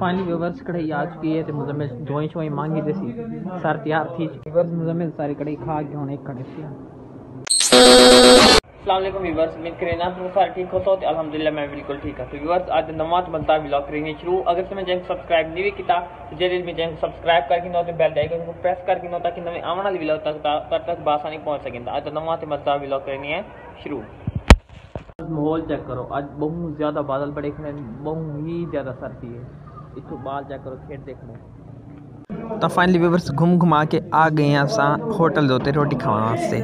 Finally viewers कढ़ाई आ चुकी है तो मुजम्मिल धोई शोई मांगी जैसी सर तैयार थी व्यूवर्स मुजम्मिल सारी कढ़ाई खा के होने एक कढ़े से अस्सलाम वालेकुम व्यूवर्स उम्मीद करें ना तो सारे ठीक हो तो अल्हम्दुलिल्लाह मैं बिल्कुल ठीक है। तो व्यूवर्स आज नवात बनता व्लॉग करेंगे शुरू। अगर से मैं चैनल सब्सक्राइब नहीं किया तो जल्दी में चैनल सब्सक्राइब करके नो तो बेल आइकन को प्रेस करके नो ताकि नवे आने वाली व्लॉग तक बासानी पहुंच सकें। आज नवात बनता व्लॉग करेंगे है शुरू। माहौल चेक करो, आज बहुत ज़्यादा बादल बड़े खड़े, बहुत ही ज़्यादा सर्दी है। इतो बाल चेक करो, खेत देख लो। तो फाइनली व्यूवर्स घूम घुमा के आ गए हैं असा होटल दोते रोटी खाने वास्ते।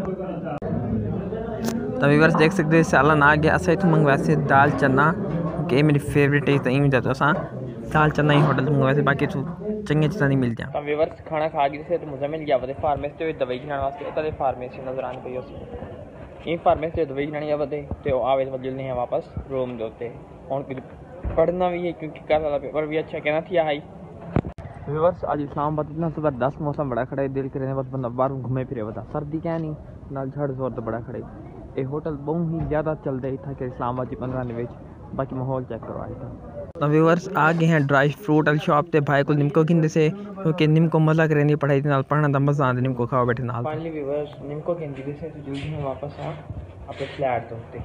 तो व्यूवर्स देख सकते हैं सालन आ गया। असा इतों मंगवाए दाल चना कि मेरी फेवरेट है। तो इवें जाता असा दाल चना ही होटल मंगवाए, बाकी तो चंगे चीज़ा नहीं मिलती। तो व्यूवर्स खाना खा गए तो मुझे मिल गया वे फार्मेसी तो दवाई खाने वास्ते इतने फार्मेसी नजर आने पई उस ये फार्मेसी से दवाई खानी आवे तो आवे जल्दी है वापस रूम के उत्ते। हुण पढ़ना भी है क्योंकि कल वाला पेपर भी अच्छा कहना थी आई। व्यूवर्स आज इस्लामाबाद इतना ज़बरदस्त मौसम बड़ा खड़ा है, दिल करे बस बंदा बाहर घूमे फिरे बता। सर्दी क्या नहीं नाल झड़ जोर तो बड़ा खड़े। ये होटल बहुत ही ज़्यादा चलते इतना कि इस्लामाबाद की 15 दिन। बाकी माहौल चेक करो आज। तो व्यूवर्स आ गए हैं ड्राई फ्रूट वाली शॉप पे। भाई को निम्को किंदे से क्योंकि निम्को मजा करे नहीं पढ़ाई नाल पढ़ना दा मजा आंदा निम्को खाओ बैठे नाल। फाइनली व्यूवर्स निम्को किंदे से तो जल्दी में वापस आ अपने फ्लैट तो होते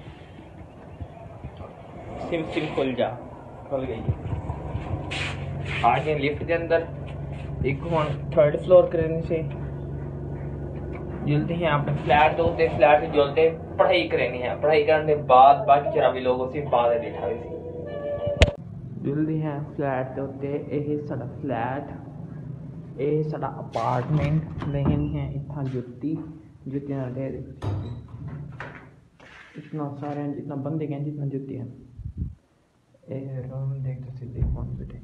सिम खुल जा खुल गई। आ गए लिफ्ट के अंदर एक हुन 3rd फ्लोर करने से जल्दी है अपने फ्लैट तो होते फ्लैट से जल्दी पढ़ाई करनी है। पढ़ाई करने के बाद बाकी चरावी लोगों से बाद बैठा हुई जल्दी है फ्लैट के उत्ते। यह साडा फ्लैट ये साडा अपार्टमेंट नहीं है। इतना जुत्तियां ढेर इतना सारे जितना बंदे हैं जितना जुत्ती हैं। ये रूम देख तो सीधे कौन बैठे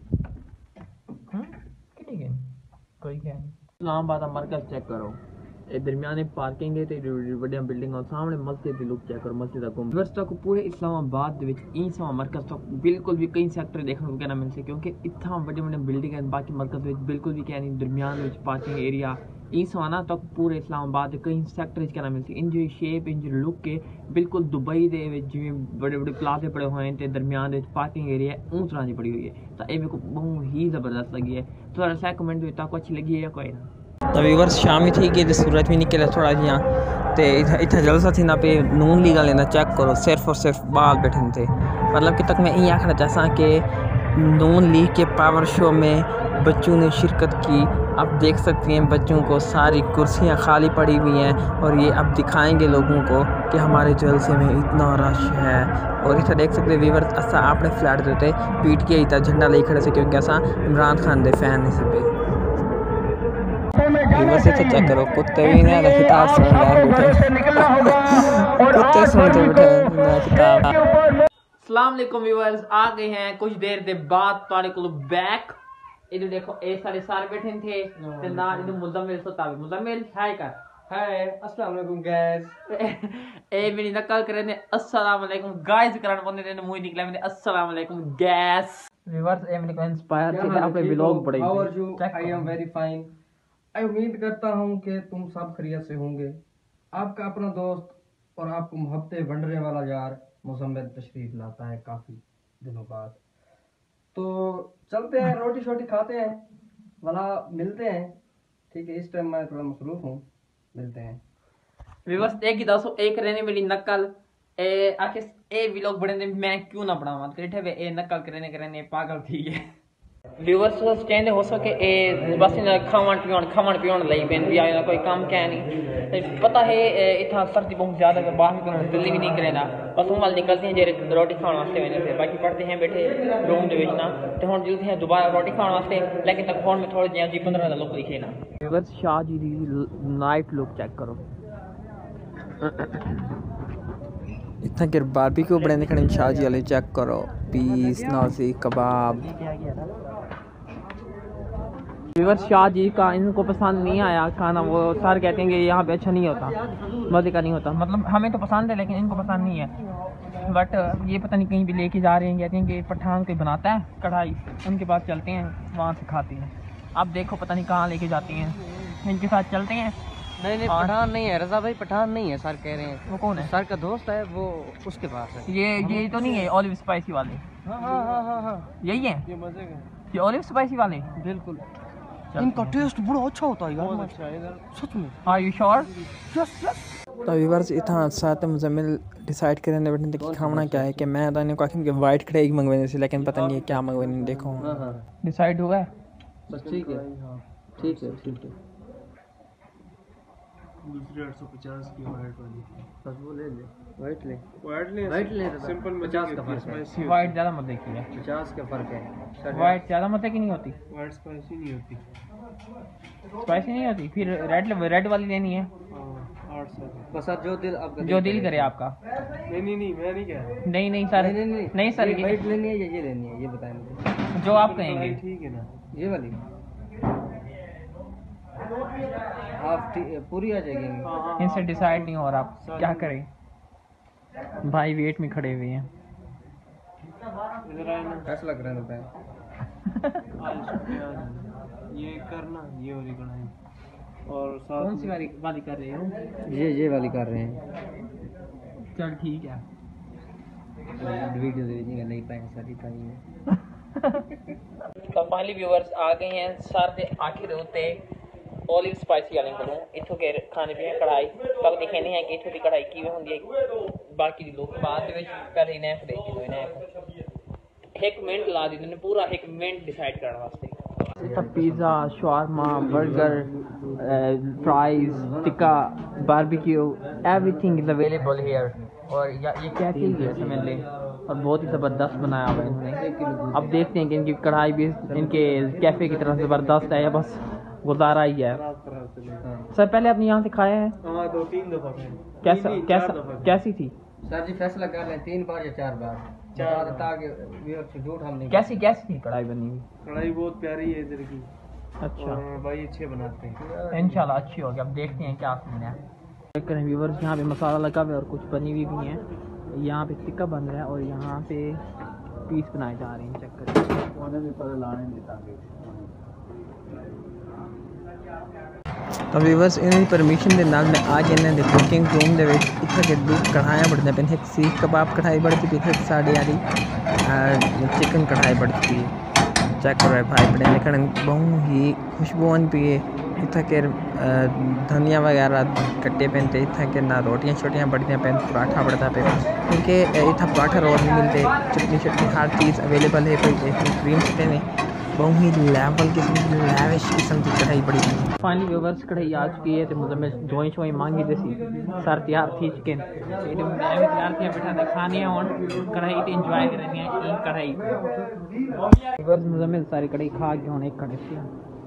ठीक है कोई क्या नहीं। इस्लामाबाद मरकज चेक करो, ये दरमियाने पार्किंग है तो बड़िया बिल्डिंग और सामने मस्जिद की लुक चेक करो। मस्जिद व्यवस्था को पूरे इस्लामाबाद समा मरकज तक बिल्कुल भी कई सैक्टर देखने को क्या मिल सके क्योंकि इतना बड़े बड़े बिल्डिंग है। बाकी मरकज बिल्कुल भी क्या नहीं दरमियान पार्किंग एरिया सवाना तक पूरे इस्लामाबाद कई सैक्टर क्या मिल सके। इन जो शेप इन जो लुक के बिल्कुल दुबई के जिमें बड़े बड़े प्लाजे पड़े हुए हैं तो दरमियान पार्किंग एरिया उस तरह की पड़ी हुई है। तो ये मेरे को बहुत ही ज़बरदस्त लगी है। तो सै कमेंट में आपको अच्छी लगी है या कोई ना। तो व्यूवर्स शाम ही थी कि सूरज भी निकले थोड़ा जिहा तो इतना जलसा थी ना पे नून लीगा लेना चेक करो सिर्फ और सिर्फ बाल बैठे थे। मतलब कि तक मैं ये आखना चाहता कि नून लीग के पावर शो में बच्चों ने शिरकत की। आप देख सकते हैं बच्चों को सारी कुर्सियां खाली पड़ी हुई हैं और ये अब दिखाएंगे लोगों को कि हमारे जलसे में इतना रश है। और इतना देख सकते व्यूवर्स असा अपने फ्लैट देते पीट के इतना झंडा ले खड़े से क्योंकि असा इमरान खान दे फैन इस पे व्यूवर्स इतना चेक करो कुत्ते भी ना किताब सुन कुत्ते सुनते बैठे किताब। अस्सलाम वालेकुम व्यूअर्स आ गए हैं कुछ देर के बाद तारे को बैक। इधर देखो ए सारे बैठे थे ते ना इधर मुजम्मिल सतावी मुजम्मिल हाय कर हाय अस्सलाम वालेकुम गाइस। ए मेरी नकल करे ने अस्सलाम वालेकुम गाइस करन बंदे ने मुंह निकला मैंने अस्सलाम वालेकुम गैस। व्यूअर्स ए मेरे को इंस्पायर थे अपने व्लॉग बड़े। How are you? I am very fine. I उम्मीद करता हूँ कि तुम सब खैरियत से होंगे। आपका अपना दोस्त और आपको मोहब्बतें बंटने वाला यार मुजम्मिल तशरीफ लाता है काफ़ी दिनों बाद। तो चलते हैं रोटी शोटी खाते हैं वाला मिलते हैं। ठीक है इस टाइम मैं थोड़ा मसरूफ हूँ, मिलते हैं। व्यूअर्स एक ही दसो एक रहने मेरी नकल ए आखिर ए व्लॉग बड़े मैं क्यों ना बनावा करेठे वे ए नकल करने पागल थी है। व्यूअर्स कहते हो सके ए बस खावन पीवन लई पेन भी आया कोई काम क्या नहीं पता है। इतना सर्दी बहुत ज़्यादा है बाहर निकलना दिल्ली भी नहीं करेगा बस हम वाल निकलते हैं जे रोटी खाने वास्ते मैंने थे। बाकी पढ़ते हैं बैठे रूम के बेचना तो हम जल्दी हैं दोबारा रोटी खाने वास्ते लेकिन तक फोन में थोड़े जी 15 लोग दिखे ना। व्यूअर्स शाह जी की नाइट लुक चेक करो। इतना कि बारबेक्यू बड़े निकले शाह जी वाले चेक करो पीस नाजी कबाब। व्यूअर्स शाह जी का इनको पसंद नहीं आया खाना। वो सर कहते हैं कि यहाँ पे अच्छा नहीं होता मज़े का नहीं होता। मतलब हमें तो पसंद है लेकिन इनको पसंद नहीं है। बट ये पता नहीं कहीं भी लेके जा रहे हैं कहते हैं कि पठान कोई बनाता है कढ़ाई उनके पास चलते हैं वहाँ से खाते हैं। अब देखो पता नहीं कहाँ लेके जाती हैं इनके साथ चलते हैं नहीं नहीं पठान नहीं है रजा भाई, पठान नहीं है सर कह रहे हैं। वो कौन है? सर का दोस्त है वो, उसके पास है। ये तो नहीं है ऑलिव स्पाइसी वाले? हाँ यही है ये मजे का, ये ऑलिव स्पाइसी वाले? बिल्कुल। इनका टेस्ट बड़ा अच्छा होता है यार, अच्छा है इधर सच में। Are you sure? Yes yes. तो व्यूअर्स इतना साथ मुजम्मिल डिसाइड करने बैठे थे कि खाना क्या है, कि मैं तो को कि वाइट कढ़ाई मंगवाने से, लेकिन पता नहीं है क्या मंगवाने। देखो हाँ डिसाइड हुआ है? बस ठीक है ठीक है ठीक है। दूसरी 850 की वाइट वाली, बस वो ले ले, वाइट ले वाइट ले सिंपल में 50 का फर्क है। वाइट ज़्यादा मत देखिए, 50 का फर्क है। वाइट ज़्यादा मत की नहीं होती, वाइट स्पाइसी नहीं होती। स्पाइसी नहीं होती, फिर रेड वाली लेनी है। 800 बस सर जो दिल आपका, जो दिल करे आपका। नहीं मैं नहीं कह रहा। नहीं सर, नहीं सर, वाइट लेनी है या ये लेनी है, ये बताएं मुझे। जो आप कहेंगे। ठीक है ना, ये वाली आप पूरी आ जाएगी। इनसे डिसाइड नहीं हो रहा, आप क्या करें? भाई वेट में खड़े हुए हैं। इधर आए ना, फैसला करें तो बताएं। ये करना, ये वाली कढ़ाई और साथ कौन सी वाली कर रहे हो? ये वाली कर रहे हैं। चल ठीक है। वीडियो देखिएगा, नहीं पाएंगे सारी पाएंगे। तो फाइनली व्यूअर्स आ गए हैं सर के आखिर उत्ते ऑलिव स्पाइसी वाले को इत्थों के खाने पीने कढ़ाई तक दिखे नहीं है कि इत्थों की कढ़ाई किवें हुंदी है। बाकी दी लोग बाद दे विच पहले इन्हें देख दो, इन्हें 1 मिनट ला दी ने, पूरा 1 मिनट डिसाइड करने वास्ते। इतना pizza, shawarma, burger, fries, tikka, barbecue, everything is available here. और ये क्या चीज़ है समझ लें, और बहुत ही ज़बरदस्त बनाया हुआ है इन्होंने। अब देखते हैं कि इनकी कढ़ाई भी इनके कैफ़े की तरफ ज़बरदस्त है या बस गुजारा ही है। सर पहले आपने यहाँ से खाया है? हाँ 2-3 दफा कैसी थी? सर जी फैसला कर लें 3 बार या 4 बार, बता दें ताकि व्यूअर से झूठ हम नहीं। कैसी थी कढ़ाई बनी हुई? कढ़ाई बहुत प्यारी है इधर की। अच्छा, और भाई अच्छे बनाते हैं इंशाल्लाह अच्छी होगी। अब देखते हैं क्या सीन है। चेक करें व्यूअर्स, यहाँ पे मसाला लगा हुआ है और कुछ बनी हुई भी है। यहाँ पे टिक्का बन रहा है और यहाँ पे पीस बनाए जा रहे हैं। चेक करें। तो व्यूअर्स इन्होंने परमिशन के नाल मैं आज इन्होंने दे कुकिंग रूम दे विच इत्थे के 2 कढ़ाइयां बढ़दे पे, एक सीख कबाब कढ़ाई बढ़ती पई थी, साड़ी वाली चिकन कढ़ाई बढ़ती पई। चेक करो भाई बड़े लेकिन बहुत ही खुशबू आन पई है। इत्थे के धनिया वगैरह कट्टे पे, इत्थे के ना रोटियां छोटियां बढ़दियां पे, पराठा बढ़ता पे, क्योंकि इत्थे पराठा रोज नहीं मिलते। चटनी हर चीज़ अवेलेबल है। कोई क्रीम चिकन है, बहुत ही लेवल किस्म की लैविश किस्म की कढ़ाई बड़ी। फाइनली व्यूअर्स कढ़ाई आ चुकी है तो मुझे जोई शोई मांगी जैसी सर तैयार थी चिकन मैं भी तैयार थी बैठा था खाने और कढ़ाई तो इंजॉय करनी है। कढ़ाई व्यूअर्स मुझे सारी कढ़ाई खा के होने एक कढ़ाई